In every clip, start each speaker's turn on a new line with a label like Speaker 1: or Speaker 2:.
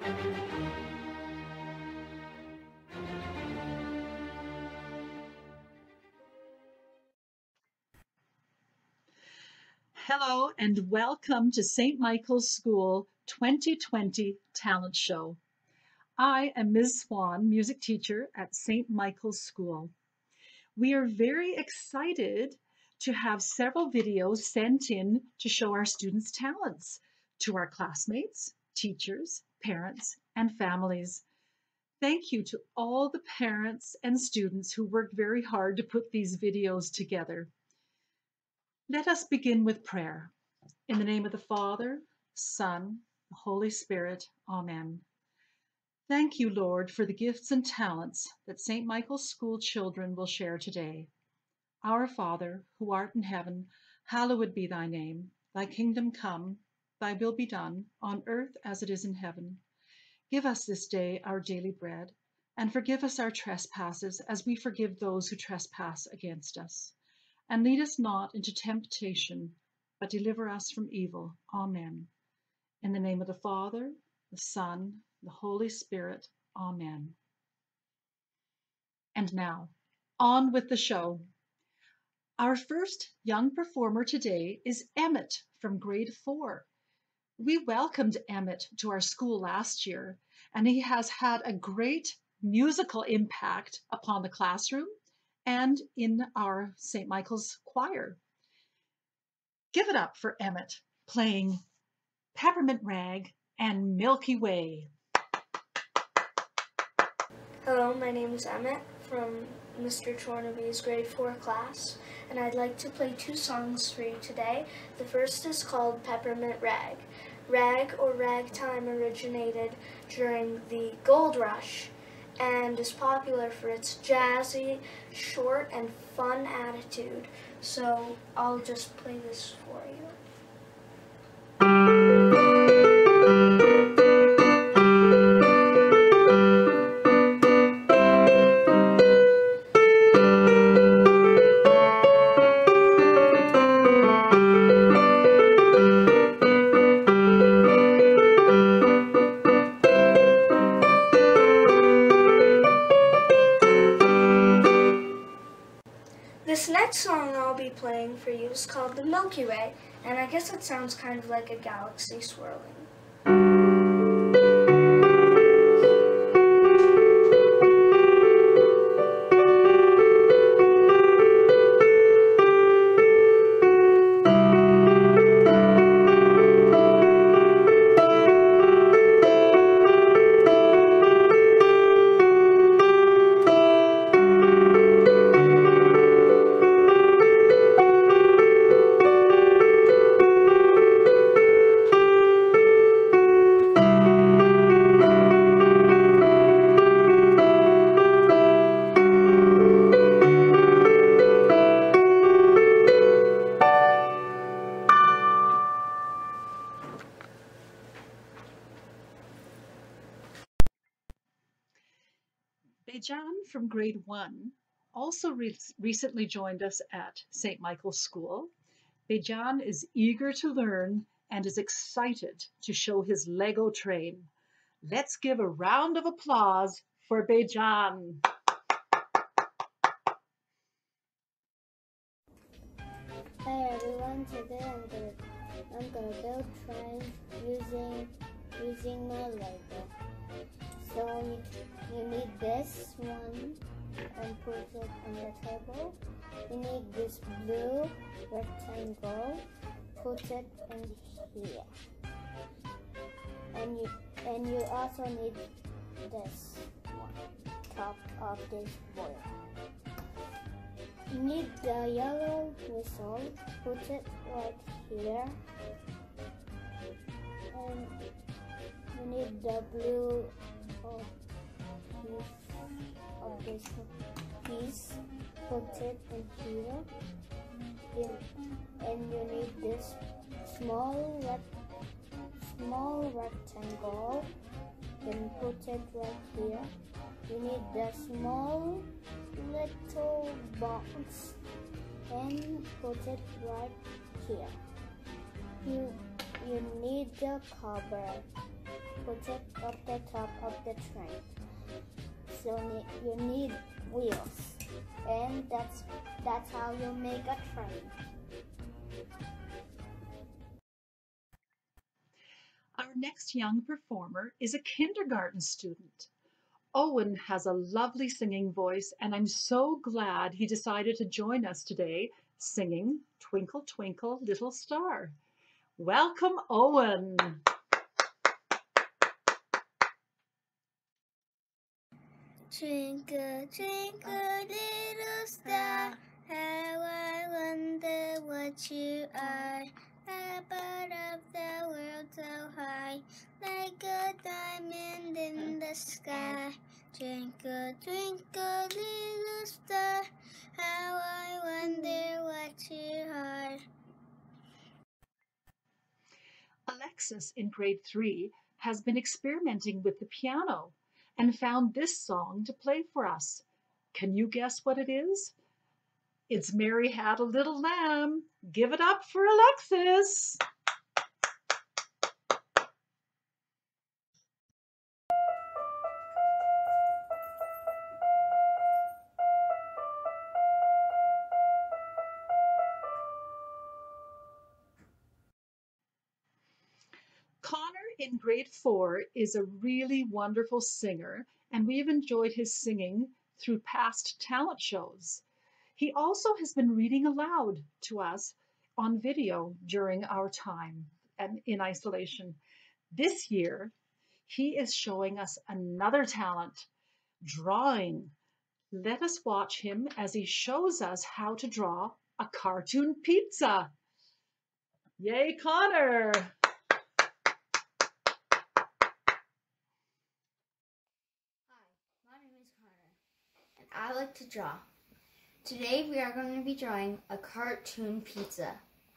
Speaker 1: Hello and welcome to St. Michael's School 2020 Talent Show. I am Ms. Swan, music teacher at St. Michael's School. We are very excited to have several videos sent in to show our students' talents to our classmates, teachers, parents, and families. Thank you to all the parents and students who worked very hard to put these videos together. Let us begin with prayer. In the name of the Father, Son, the Holy Spirit, Amen. Thank you, Lord, for the gifts and talents that St. Michael's School children will share today. Our Father, who art in heaven, hallowed be thy name. Thy kingdom come, thy will be done, on earth as it is in heaven. Give us this day our daily bread, and forgive us our trespasses as we forgive those who trespass against us. And lead us not into temptation, but deliver us from evil. Amen. In the name of the Father, the Son, the Holy Spirit. Amen. And now, on with the show. Our first young performer today is Emmett from grade 4. We welcomed Emmett to our school last year, and he has had a great musical impact upon the classroom and in our St. Michael's choir. Give it up for Emmett playing Peppermint Rag and Milky Way.
Speaker 2: Hello, my name is Emmett from Mr. Chornaby's grade 4 class, and I'd like to play 2 songs for you today. The first is called Peppermint Rag. Rag or ragtime originated during the Gold Rush and is popular for its jazzy, short, and fun attitude. So I'll just play this for you. This next song I'll be playing for you is called The Milky Way, and I guess it sounds kind of like a galaxy swirling.
Speaker 1: Bejan from grade 1 also recently joined us at St. Michael's School. Bejan is eager to learn and is excited to show his Lego train. Let's give a round of applause for Bejan.
Speaker 3: Hey everyone, today I'm gonna build trains using my Lego. So you need this one and put it on the table. You need this blue rectangle, put it in here. And you also need this one, top of this boil. You need the yellow whistle, put it right here. And you need the blue of this piece, put it in here. And you need this small rectangle, then put it right here. You need the small little box and put it right here. You need the cover. puts it up the top of the train. So you need wheels, and that's how you make a train.
Speaker 1: Our next young performer is a kindergarten student. Owen has a lovely singing voice, and I'm so glad he decided to join us today singing Twinkle, Twinkle, Little Star. Welcome, Owen.
Speaker 3: Twinkle, twinkle, little star, how I wonder what you are. Above of the world so high, like a diamond in the sky. Twinkle, twinkle, little star, how I wonder what you are.
Speaker 1: Alexis in grade 3 has been experimenting with the piano and found this song to play for us. Can you guess what it is? It's Mary Had a Little Lamb. Give it up for Alexis. Connor in grade 4 is a really wonderful singer, and we've enjoyed his singing through past talent shows. He also has been reading aloud to us on video during our time in isolation. This year, he is showing us another talent, drawing. Let us watch him as he shows us how to draw a cartoon pizza. Yay, Connor!
Speaker 4: My name is Connor, and I like to draw. Today we are going to be drawing a cartoon pizza.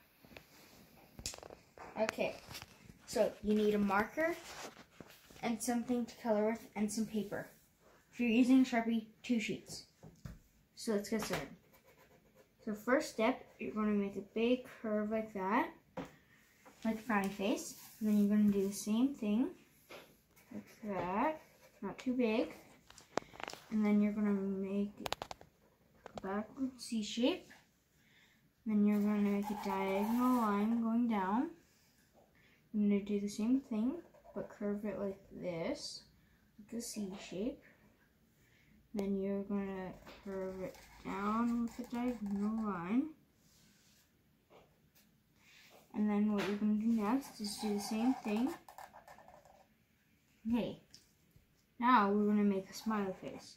Speaker 4: Okay, so you need a marker and something to color with and some paper. If you're using Sharpie, 2 sheets. So let's get started. So first step, you're going to make a big curve like that, like a frowny face. And then you're going to do the same thing, like that, not too big. And then you're going to make a backward C shape. Then you're going to make a diagonal line going down. I'm going to do the same thing, but curve it like this, like a C shape. Then you're going to curve it down with a diagonal line. And then what you're going to do next is do the same thing. Okay, now we're going to make a smiley face.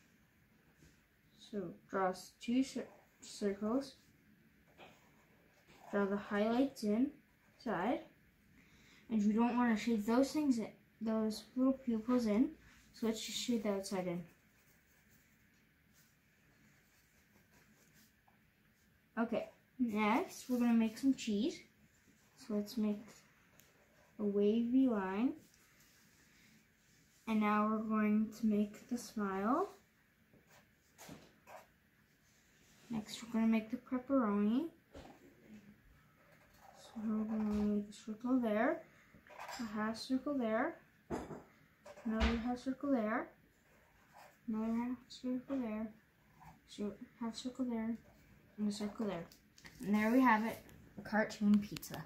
Speaker 4: So draw 2 circles, draw the highlights inside, and you don't want to shade those things in, those little pupils in, so let's just shade the outside in. Okay, next we're going to make some cheese. So let's make a wavy line, and now we're going to make the smile. Next, we're going to make the pepperoni. So we're going to make a circle there, a half circle there, another half circle there, another half circle there, half circle there, and a circle there. And there we have it, a cartoon pizza.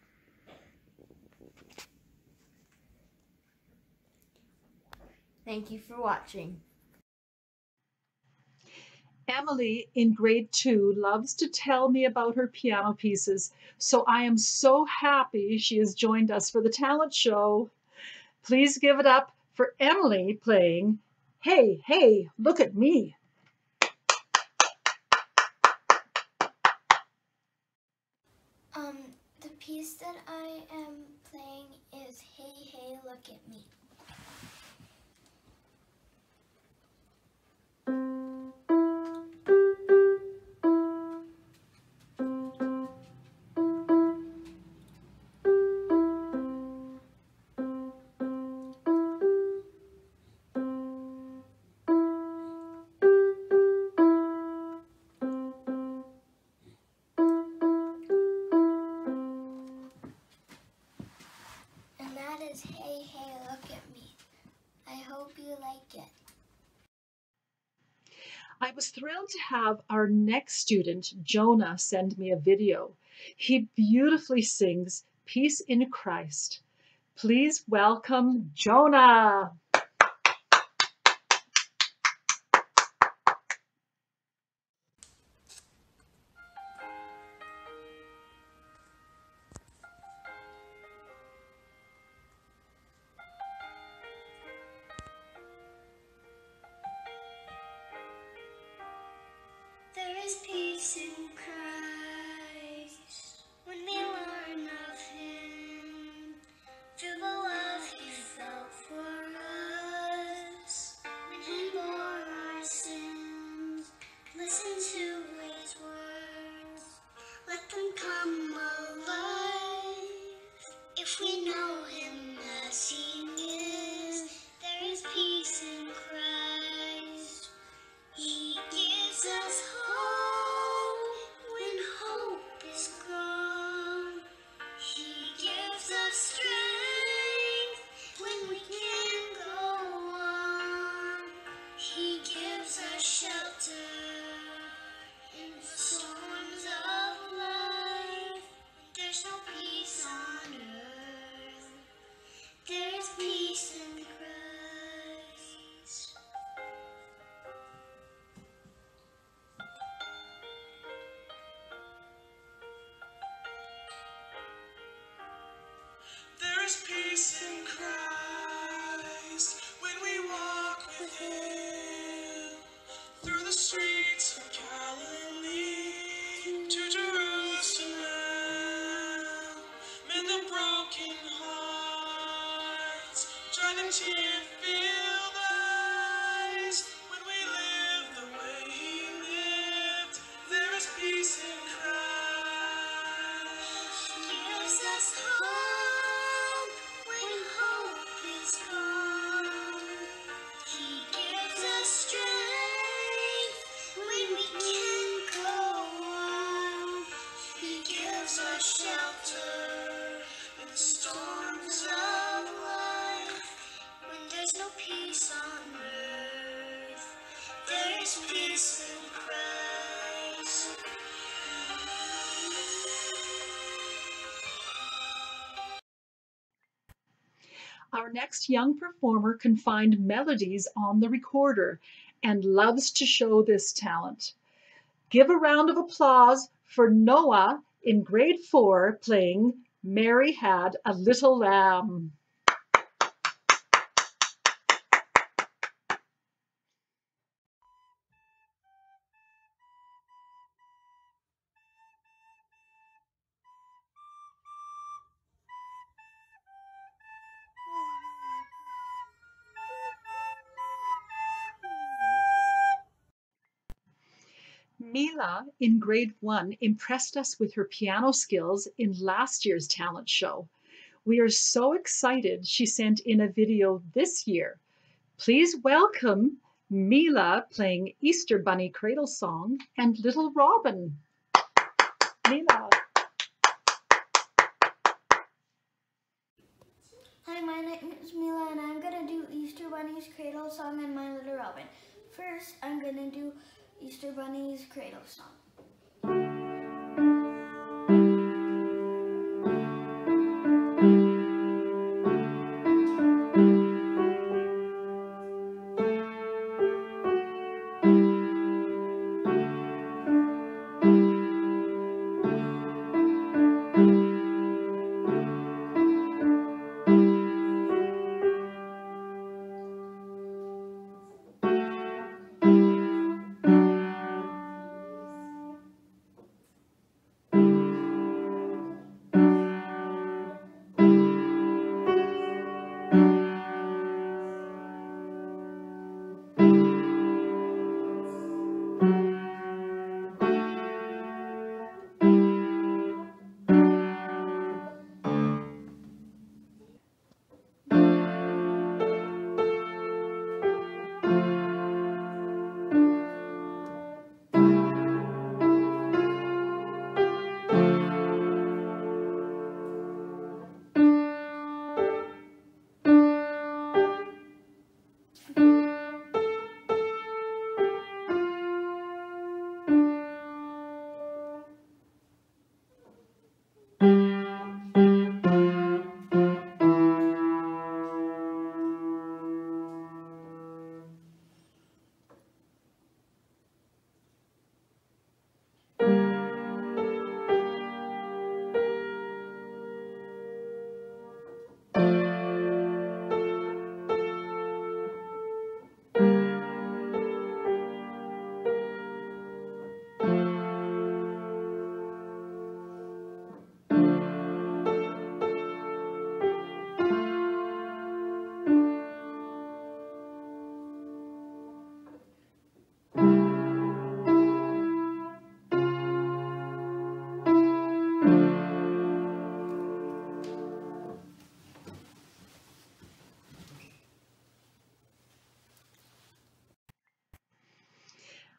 Speaker 4: Thank you for watching.
Speaker 1: Emily in grade 2 loves to tell me about her piano pieces, so I am so happy she has joined us for the talent show. Please give it up for Emily playing Hey, Hey, Look at Me.
Speaker 2: The piece that I am playing is Hey, Hey, Look at Me. And that is Hey, Hey,
Speaker 3: you like it?
Speaker 1: I was thrilled to have our next student, Jonah, send me a video. He beautifully sings Peace in Christ. Please welcome Jonah.
Speaker 3: There is peace in Christ when we learn of Him. Through the love He felt for us when He bore our sins. Listen to His words, let them come alive. If we know Him as He is, there is peace in Christ. He gives us hope when hope is gone. He gives us strength when we can't go on. He gives us shelter in the storms of life. There's no peace on earth. There is peace in Christ.
Speaker 5: There is peace in Christ when we walk with Him through the streets of Galilee to Jerusalem. Mend the broken hearts, dry the tear-filled eyes. When we live the way He lived, there is peace in Christ.
Speaker 3: Gives us hope when hope is gone. He gives us strength when we can't go on. He gives us shelter in the storms of life. When there's no peace on earth, there is peace in Christ.
Speaker 1: Our next young performer can find melodies on the recorder and loves to show this talent. Give a round of applause for Noah in grade 4 playing Mary Had a Little Lamb. Mila in grade 1 impressed us with her piano skills in last year's talent show. We are so excited she sent in a video this year. Please welcome Mila playing Easter Bunny Cradle Song and Little Robin. Mila.
Speaker 2: Hi, my name is Mila and I'm going to do Easter Bunny's Cradle Song and My Little Robin. First, I'm going to do Easter Bunny's Cradle Song.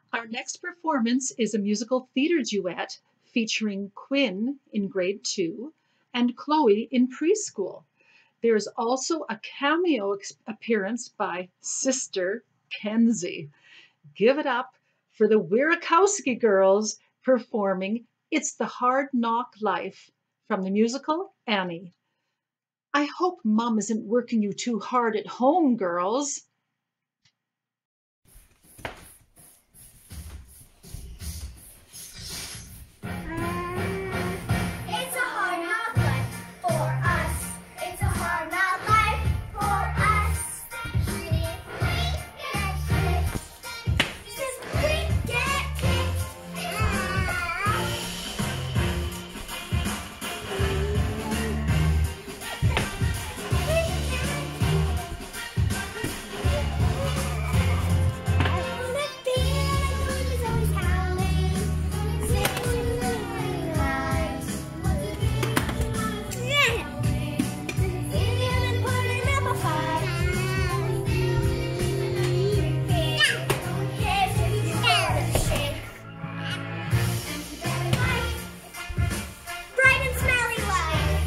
Speaker 1: Our next performance is a musical theater duet featuring Quinn in grade 2 and Chloe in preschool. There's also a cameo appearance by Sister Kenzie. Give it up for the Wierakowski girls performing It's the Hard Knock Life from the musical Annie. I hope Mom isn't working you too hard at home, girls.
Speaker 3: It's a hard knock life for us. It's a hard knock life for us. Just we get kicked. Bright and smelly life.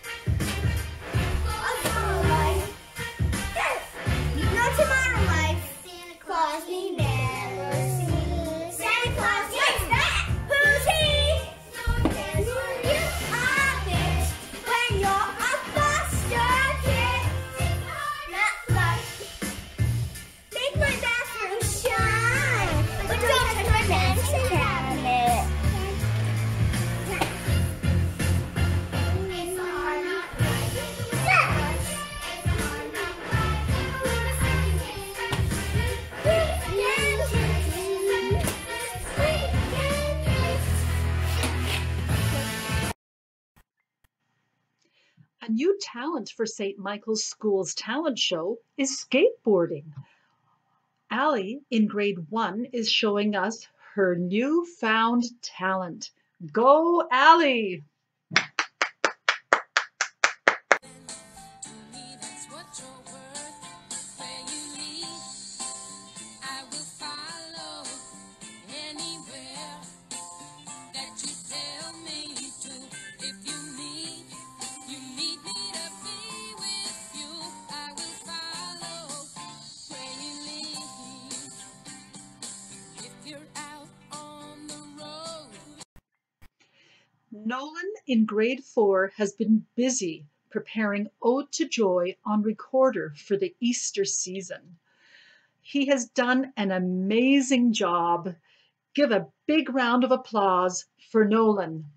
Speaker 3: A summer life. No tomorrow life. Santa Claus we never see. Santa Claus, what's that? Who's he? No one cares who you are this when you're a foster kid. Not life. Make my bathroom shine, but don't touch my medicine cabinet. It's a hard knock life. It's a hard knock life.
Speaker 1: A new talent for St. Michael's School's talent show is skateboarding. Allie in grade 1 is showing us her newfound talent. Go, Allie!
Speaker 5: That's what you're worth. Where you lead, I will follow anywhere that you tell me to. If you need me to be with you. I will follow where you lead. If you're out on the road.
Speaker 1: Nolan in grade 4 has been busy preparing Ode to Joy on recorder for the Easter season. He has done an amazing job. Give a big round of applause for Nolan.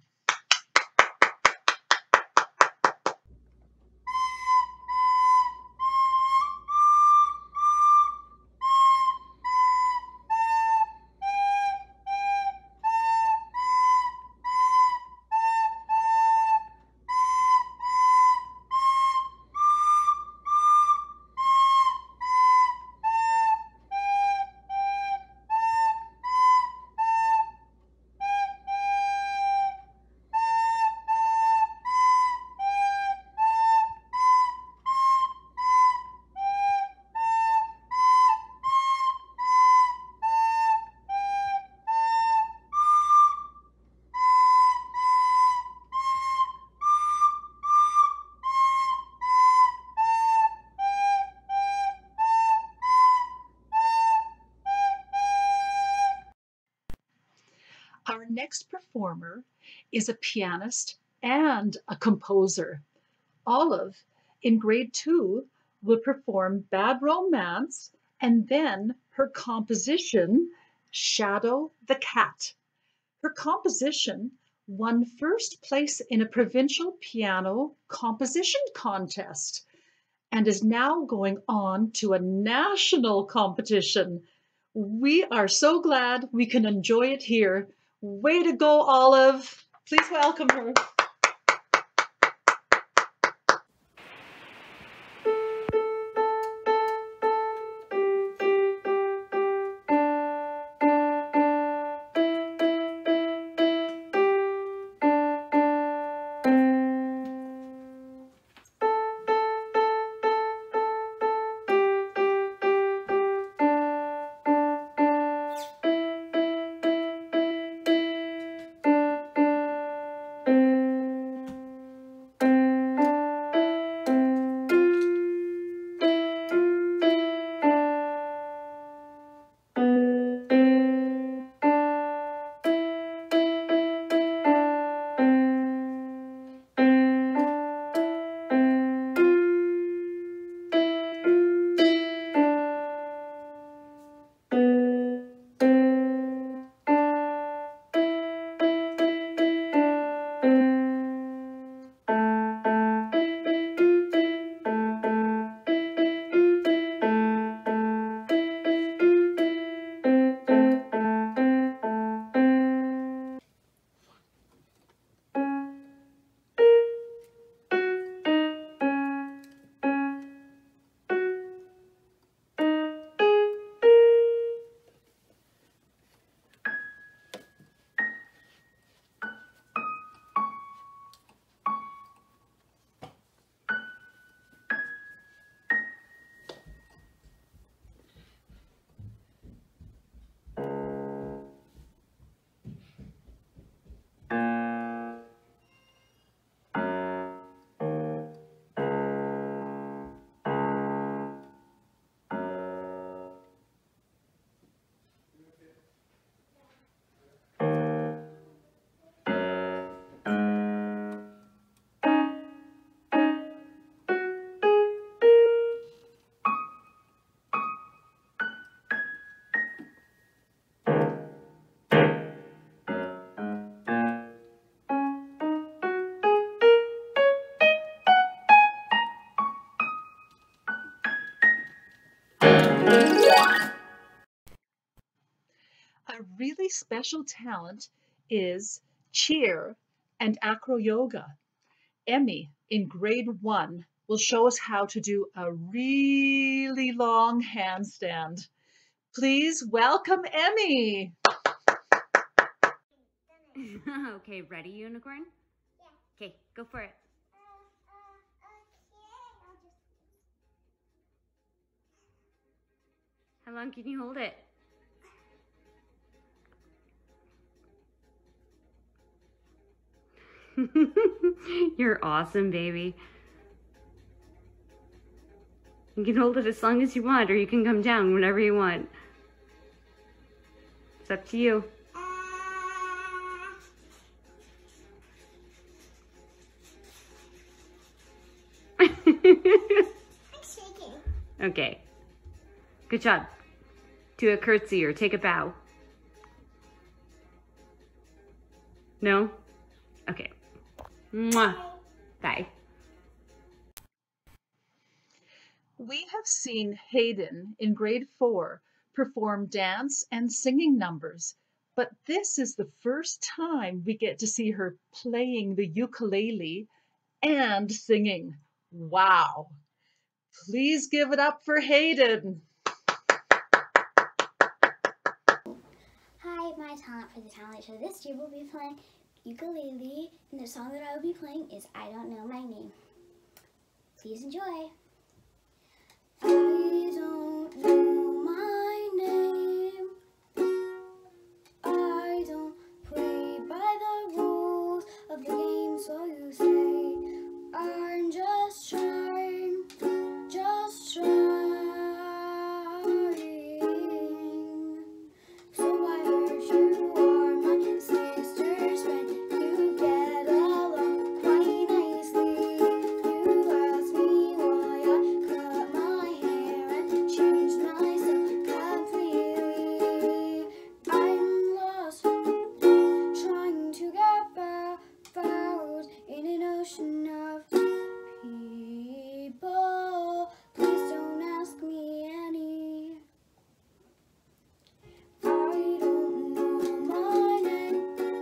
Speaker 1: Our next performer is a pianist and a composer. Olive, in grade 2, will perform Bad Romance and then her composition, Shadow the Cat. Her composition won first place in a provincial piano composition contest and is now going on to a national competition. We are so glad we can enjoy it here. Way to go, Olive. Please welcome her. really special talent is cheer and acro yoga. Emmy in grade 1 will show us how to do a really long handstand. Please welcome Emmy.
Speaker 6: Okay, ready, unicorn? Yeah. Okay, go for it. How long can you hold it? You're awesome, baby. You can hold it as long as you want, or you can come down whenever you want. It's up to you.
Speaker 3: I'm shaking.
Speaker 6: Okay. Good job. Do a curtsy or take a bow. No? Okay. Mwah. Bye.
Speaker 1: We have seen Hayden in grade 4 perform dance and singing numbers, but this is the first time we get to see her playing the ukulele and singing. Wow! Please give it up for Hayden.
Speaker 3: Hi, my talent for the talent show this year will be playing ukulele, and the song that I will be playing is I Don't Know My Name. Please enjoy. I don't know my name. I don't play by the rules of the game, so you say I'm just trying, just trying. So I heard you are my sister's friend. You get along quite nicely. You asked me why I cut my hair and changed myself completely. I'm lost, trying to get about in an ocean of people. Please don't ask me any. I don't know my name.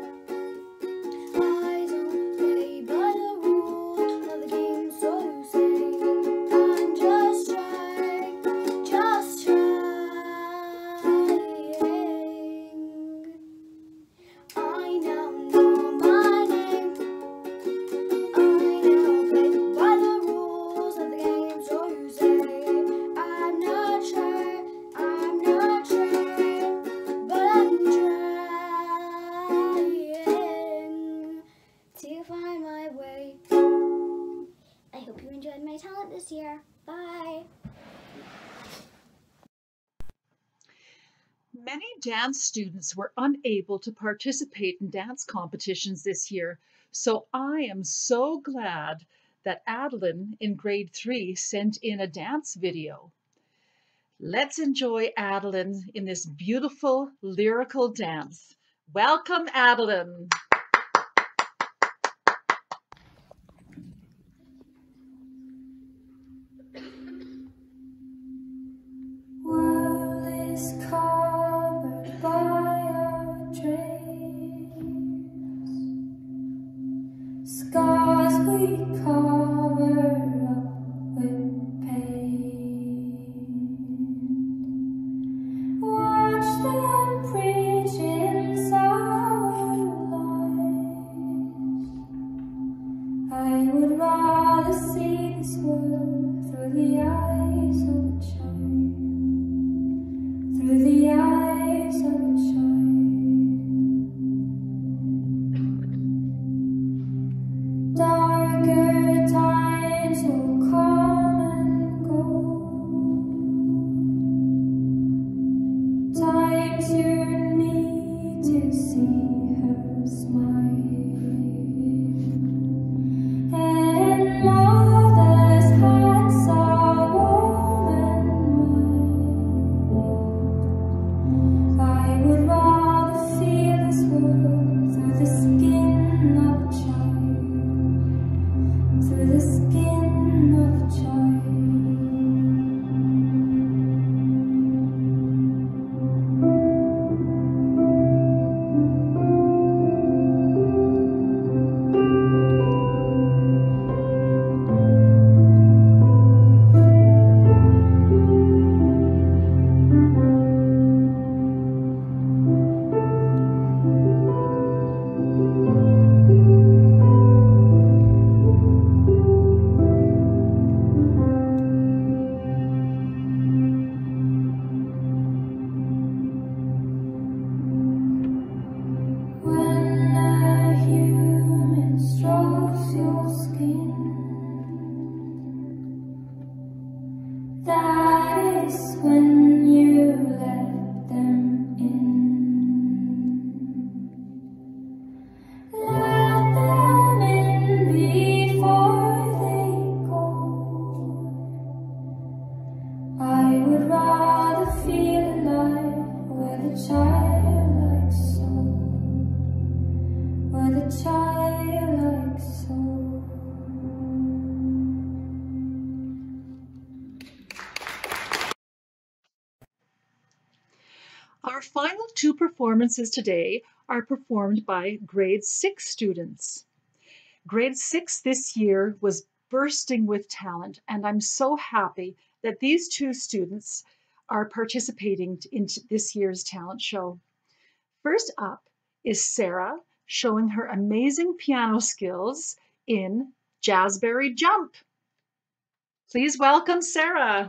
Speaker 3: I don't play by the rules of the game, so you say I'm just trying, just trying. I now know my name. I now play by the rules of the game, so you say I'm not trying, but I'm trying to find my way. I hope you enjoyed my talent this year. Bye.
Speaker 1: Many dance students were unable to participate in dance competitions this year, so I am so glad that Adeline in grade 3 sent in a dance video. Let's enjoy Adeline in this beautiful lyrical dance. Welcome, Adeline.
Speaker 7: World is covered by our dreams, scars we cover up with pain. Watch them preach inside lies. I would rather see this world through the eyes of a child, through the eyes of a child. Darker childlike soul, with a childlike soul.
Speaker 1: Our final two performances today are performed by grade 6 students. Grade 6 this year was bursting with talent, and I'm so happy that these two students are participating in this year's talent show. First up is Sarah, showing her amazing piano skills in Jazzberry Jump. Please welcome Sarah.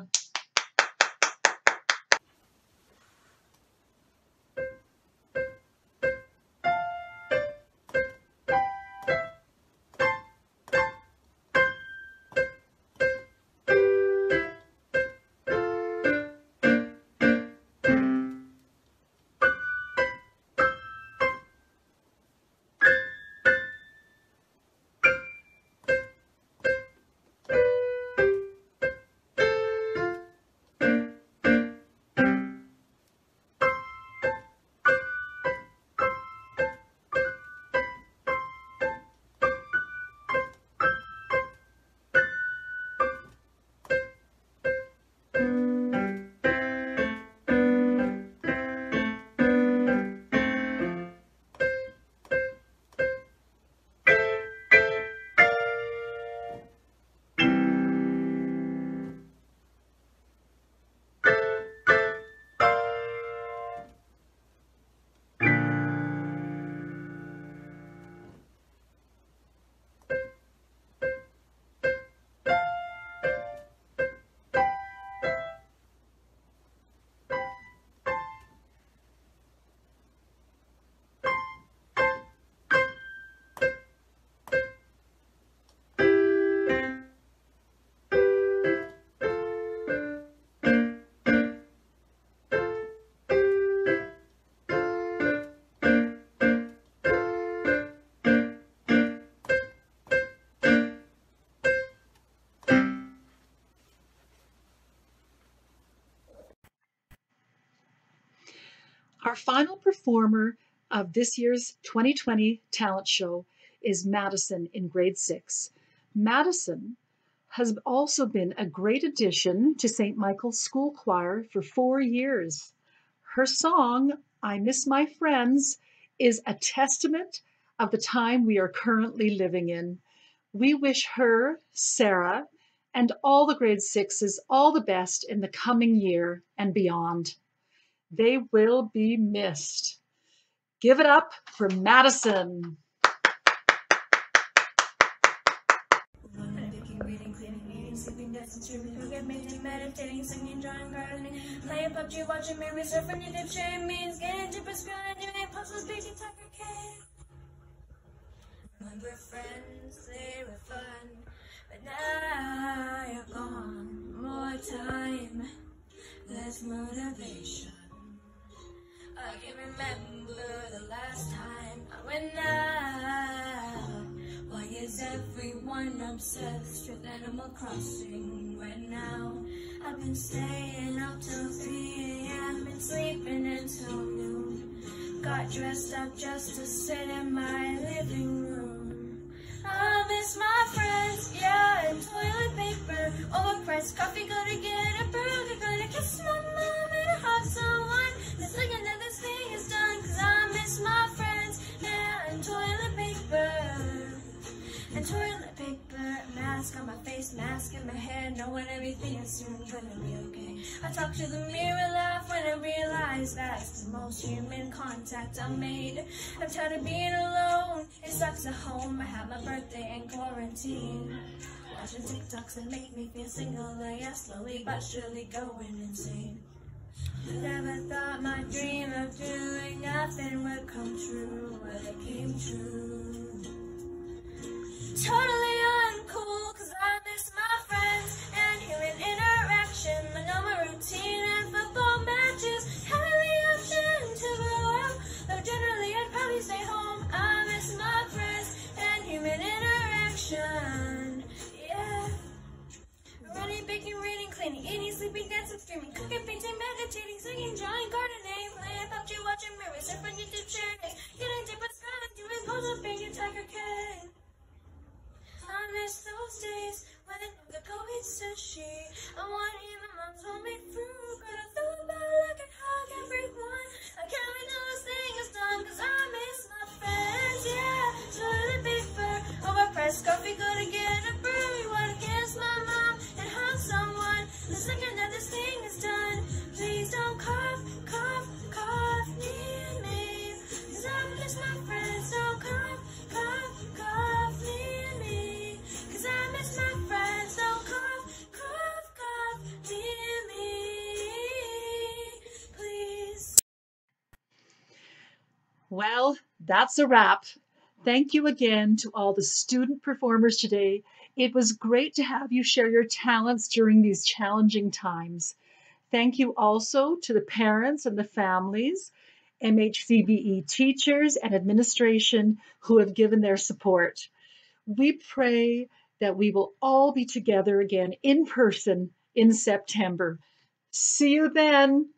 Speaker 1: Our final performer of this year's 2020 talent show is Madison in grade 6. Madison has also been a great addition to St. Michael's School Choir for 4 years. Her song, I Miss My Friends, is a testament of the time we are currently living in. We wish her, Sarah, and all the grade 6s all the best in the coming year and beyond. They will be missed. Give it up for Madison.
Speaker 8: Reading, cleaning, eating, sleeping, dancing, streaming, cooking, making, meditating, singing, drawing, gardening, playing PUBG, watching movies, surfing, YouTube, sharing memes, getting deeper, scrolling, doing puzzles, baking, Tucker Kid. Remember friends, they were fun, but now you're gone. More time, less motivation. I can remember the last time I went out. Why is everyone obsessed with Animal Crossing right now? I've been staying up till 3 a.m. and sleeping until noon. Got dressed up just to sit in my living room. I miss my friends, yeah, and toilet paper. Overpriced coffee, gonna get a burger, gonna kiss my mom and hug someone. It's like another thing is done, 'cause I miss my friends, yeah, and toilet paper. And toilet paper, mask on my face, mask in my hair, knowing everything is soon gonna be okay. I talk to the mirror, laugh when I realize that's the most human contact I made. I'm tired of being alone, it sucks at home. I had my birthday in quarantine. Watching TikToks that make me feel single, like yeah, slowly but surely going insane. Never thought my dream of doing nothing would come true, but it came true. Totally uncool, 'cause I miss my friends and human interaction. My normal routine and football matches had the option to go out, though generally I'd probably stay home. I miss my friends and human interaction, yeah. Running, baking, reading, cleaning, eating, sleeping, dancing, streaming, cooking, painting, meditating, singing, drawing, gardening, playing PUBG,
Speaker 1: Well, that's a wrap. Thank you again to all the student performers today. It was great to have you share your talents during these challenging times. Thank you also to the parents and the families, MHCBE teachers and administration who have given their support. We pray that we will all be together again in person in September. See you then.